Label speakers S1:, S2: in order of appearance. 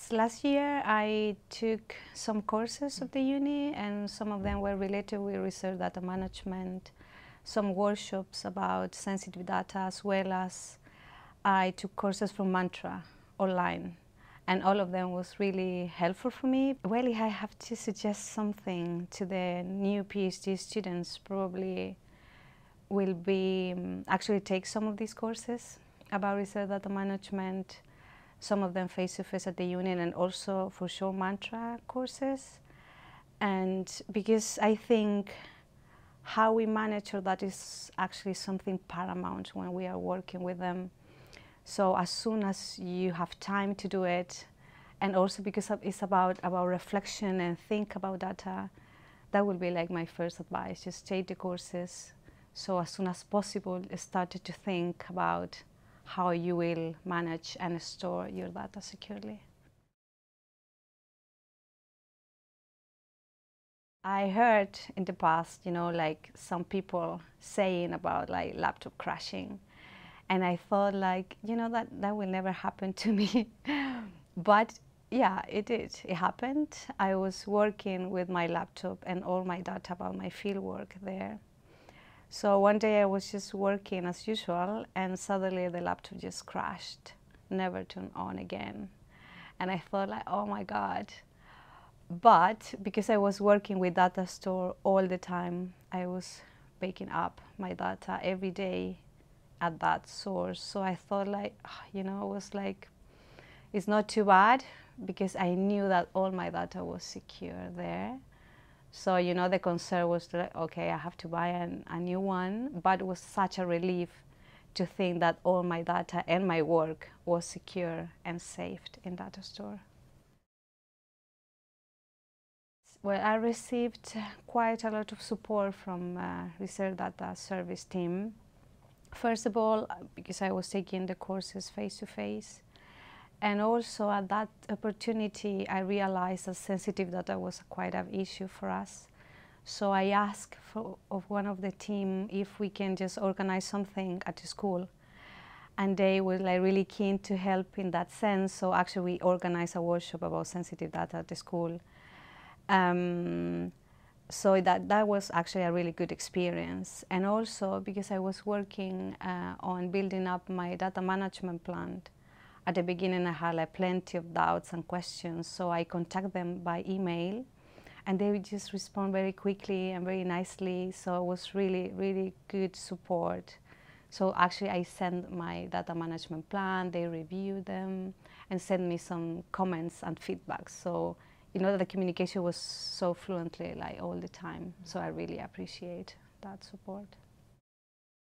S1: last year I took some courses at the uni, and some of them were related with research data management, some workshops about sensitive data, as well as I took courses from Mantra online, and all of them was really helpful for me. Well, if I have to suggest something to the new PhD students, probably will be actually take some of these courses about research data management, some of them face-to-face at the union, and also for sure Mantra courses. And because I think how we manage all that is actually something paramount when we are working with them. So as soon as you have time to do it, and also because it's about reflection and think about data, that will be like my first advice. Just take the courses, so as soon as possible start to think about how you will manage and store your data securely. I heard in the past, like some people saying about like laptop crashing, and I thought like, that will never happen to me. But yeah, it did. It happened. I was working with my laptop and all my data about my fieldwork there. So one day I was just working as usual, and suddenly the laptop just crashed, never turned on again. And I thought like, oh my God. But because I was working with data store all the time, I was backing up my data every day at that source. So I thought like, it was like, it's not too bad, because I knew that all my data was secure there. So, the concern was like, okay, I have to buy a new one, but it was such a relief to think that all my data and my work was secure and saved in data store. Well, I received quite a lot of support from research data service team. First of all, because I was taking the courses face-to-face. And also at that opportunity, I realized that sensitive data was quite an issue for us. So I asked of one of the team if we can just organize something at the school. And they were like really keen to help in that sense. So actually we organized a workshop about sensitive data at the school. So that was actually a really good experience. And also because I was working on building up my data management plan. At the beginning, I had like plenty of doubts and questions, so I contacted them by email, and they would just respond very quickly and very nicely. So it was really, really good support. So actually, I sent my data management plan, they reviewed them, and sent me some comments and feedback. So, the communication was so fluently like all the time. So I really appreciate that support.